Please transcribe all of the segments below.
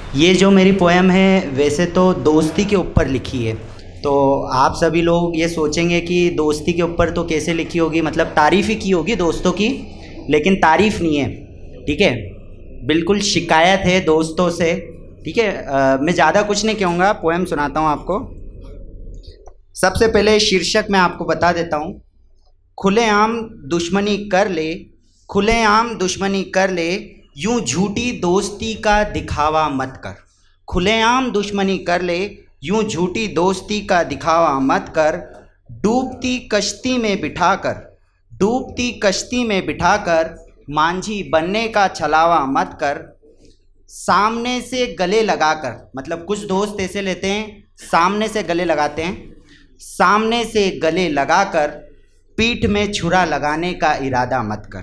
ये जो मेरी पोएम है वैसे तो दोस्ती के ऊपर लिखी है। तो आप सभी लोग ये सोचेंगे कि दोस्ती के ऊपर तो कैसे लिखी होगी, मतलब तारीफ़ ही की होगी दोस्तों की, लेकिन तारीफ़ नहीं है। ठीक है, बिल्कुल शिकायत है दोस्तों से। ठीक है, मैं ज़्यादा कुछ नहीं कहूँगा, पोएम सुनाता हूँ आपको। सबसे पहले शीर्षक मैं आपको बता देता हूँ। खुलेआम दुश्मनी कर ले, खुलेआम दुश्मनी कर ले, यूं झूठी दोस्ती का दिखावा मत कर। खुलेआम दुश्मनी कर ले, यूं झूठी दोस्ती का दिखावा मत कर। डूबती कश्ती में बिठाकर, डूबती कश्ती में बिठाकर, मांझी बनने का छलावा मत कर। सामने से गले लगाकर, मतलब कुछ दोस्त ऐसे लेते हैं सामने से गले लगाते हैं, सामने से गले लगाकर पीठ में छुरा लगाने का इरादा मत कर।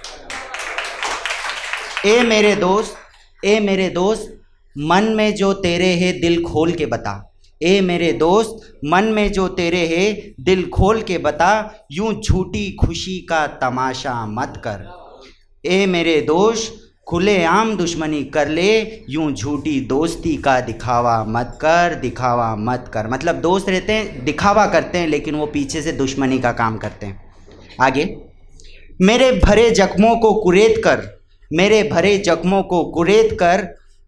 ए मेरे दोस्त, ए मेरे दोस्त, मन में जो तेरे है दिल खोल के बता। ए मेरे दोस्त, मन में जो तेरे है दिल खोल के बता, यूं झूठी खुशी का तमाशा मत कर। ए मेरे दोस्त, खुलेआम दुश्मनी कर ले, यूं झूठी दोस्ती का दिखावा मत कर, दिखावा मत कर। मतलब दोस्त रहते हैं, दिखावा करते हैं, लेकिन वो पीछे से दुश्मनी का काम करते हैं। आगे, मेरे भरे जख्मों को कुरेद कर, मेरे भरे जख्मों को कुरेद कर,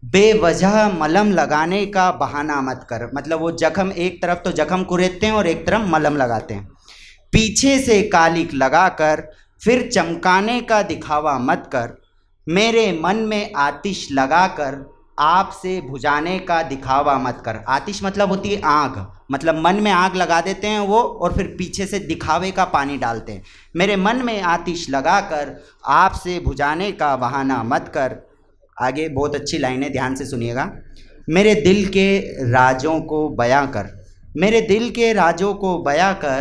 बेवजह मलहम लगाने का बहाना मत कर। मतलब वो जख्म, एक तरफ तो जख्म कुरेदते हैं और एक तरफ मलहम लगाते हैं। पीछे से कालिक लगाकर फिर चमकाने का दिखावा मत कर। मेरे मन में आतिश लगाकर आपसे बुझाने का दिखावा मत कर। आतिश मतलब होती है आग, मतलब मन में आग लगा देते हैं वो और फिर पीछे से दिखावे का पानी डालते हैं। मेरे मन में आतिश लगाकर आपसे बुझाने का बहाना मत कर। आगे बहुत अच्छी लाइन है, ध्यान से सुनिएगा। मेरे दिल के राजों को बयां कर, मेरे दिल के राजों को बयां कर,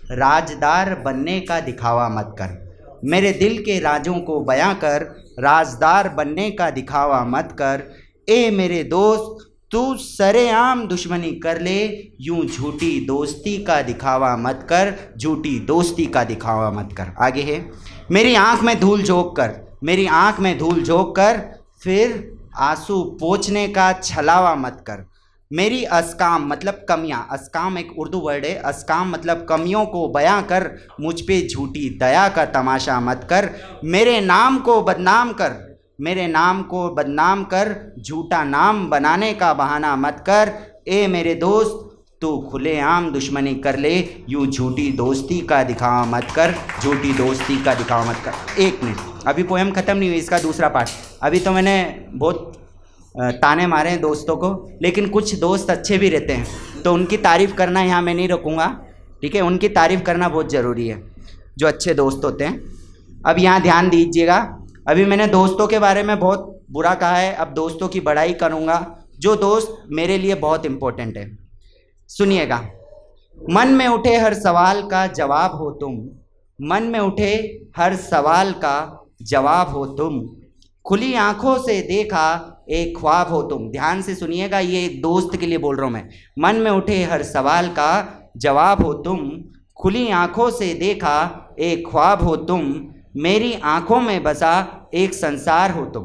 राजदार बनने का दिखावा मत कर। मेरे दिल के राजों को बयां कर, राजदार बनने का दिखावा मत कर। ए मेरे दोस्त, तू सरेआम दुश्मनी कर ले, यूं झूठी दोस्ती का दिखावा मत कर, झूठी दोस्ती का दिखावा मत कर। आगे है, मेरी आंख में धूल झोंक कर, मेरी आंख में धूल झोंक कर, फिर आंसू पोंछने का छलावा मत कर। मेरी अस्काम मतलब कमियां, अस्काम एक उर्दू वर्ड है, अस्काम मतलब कमियों को बयां कर, मुझ पे झूठी दया का तमाशा मत कर। मेरे नाम को बदनाम कर, मेरे नाम को बदनाम कर, झूठा नाम बनाने का बहाना मत कर। ए मेरे दोस्त, तू खुलेआम दुश्मनी कर ले, यूं झूठी दोस्ती का दिखावा मत कर, झूठी दोस्ती का दिखावा मत कर। एक मिनट, अभी पोएम ख़त्म नहीं हुई, इसका दूसरा पार्ट। अभी तो मैंने बहुत ताने मारे हैं दोस्तों को, लेकिन कुछ दोस्त अच्छे भी रहते हैं, तो उनकी तारीफ़ करना यहाँ मैं नहीं रखूँगा। ठीक है, उनकी तारीफ़ करना बहुत ज़रूरी है, जो अच्छे दोस्त होते हैं। अब यहाँ ध्यान दीजिएगा, अभी मैंने दोस्तों के बारे में बहुत बुरा कहा है, अब दोस्तों की बड़ाई करूँगा, जो दोस्त मेरे लिए बहुत इम्पोर्टेंट है। सुनिएगा। मन में उठे हर सवाल का जवाब हो तुम, मन में उठे हर सवाल का जवाब हो तुम, खुली आंखों से देखा एक ख्वाब हो तुम। ध्यान से सुनिएगा, ये एक दोस्त के लिए बोल रहा हूँ मैं। मन में उठे हर सवाल का जवाब हो तुम, खुली आंखों से देखा एक ख्वाब हो तुम, मेरी आंखों में बसा एक संसार हो तुम।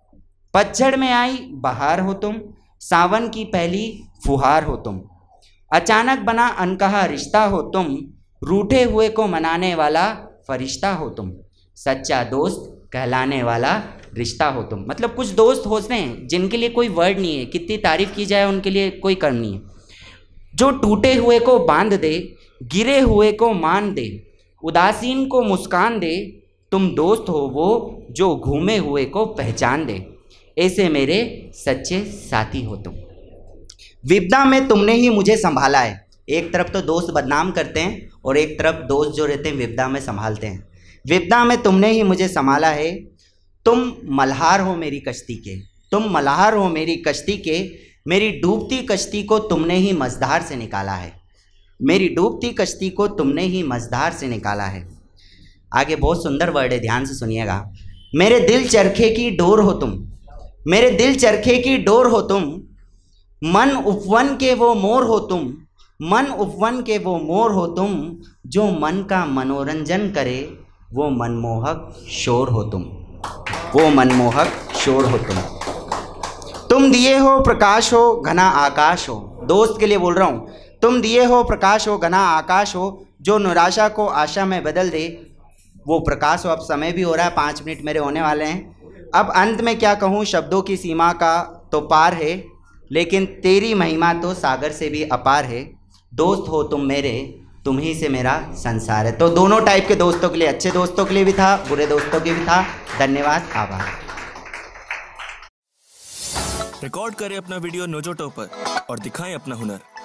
पतझड़ में आई बहार हो तुम, सावन की पहली फुहार हो तुम, अचानक बना अनकहा रिश्ता हो तुम, रूठे हुए को मनाने वाला फरिश्ता हो तुम, सच्चा दोस्त कहलाने वाला रिश्ता हो तुम। मतलब कुछ दोस्त होते हैं जिनके लिए कोई वर्ड नहीं है, कितनी तारीफ़ की जाए उनके लिए कोई कम नहीं है। जो टूटे हुए को बांध दे, गिरे हुए को मान दे, उदासीन को मुस्कान दे, तुम दोस्त हो वो जो घूमे हुए को पहचान दे, ऐसे मेरे सच्चे साथी हो तुम। विपदा में तुमने ही मुझे संभाला है। एक तरफ तो दोस्त बदनाम करते हैं और एक तरफ दोस्त जो रहते हैं विपदा में संभालते हैं। विपदा में तुमने ही मुझे संभाला है, तुम मल्हार हो मेरी कश्ती के, तुम मल्हार हो मेरी कश्ती के, मेरी डूबती कश्ती को तुमने ही मझधार से निकाला है, मेरी डूबती कश्ती को तुमने ही मझधार से निकाला है। आगे बहुत सुंदर वर्ड है, ध्यान से सुनिएगा। मेरे दिल चरखे की डोर हो तुम, मेरे दिल चरखे की डोर हो तुम, मन उपवन के वो मोर हो तुम, मन उपवन के वो मोर हो तुम, जो मन का मनोरंजन करे वो मनमोहक शोर हो तुम, वो मनमोहक शोर हो तुम। तुम दिए हो प्रकाश हो घना आकाश हो, दोस्त के लिए बोल रहा हूँ। तुम दिए हो प्रकाश हो घना आकाश हो, जो निराशा को आशा में बदल दे वो प्रकाश हो। अब समय भी हो रहा है, 5 मिनट मेरे होने वाले हैं। अब अंत में क्या कहूँ, शब्दों की सीमा का तो पार है, लेकिन तेरी महिमा तो सागर से भी अपार है। दोस्त हो तुम मेरे, तुम ही से मेरा संसार है। तो दोनों टाइप के दोस्तों के लिए, अच्छे दोस्तों के लिए भी था, बुरे दोस्तों के भी था। धन्यवाद, आभार। रिकॉर्ड करें अपना वीडियो नोजोटो पर और दिखाएं अपना हुनर।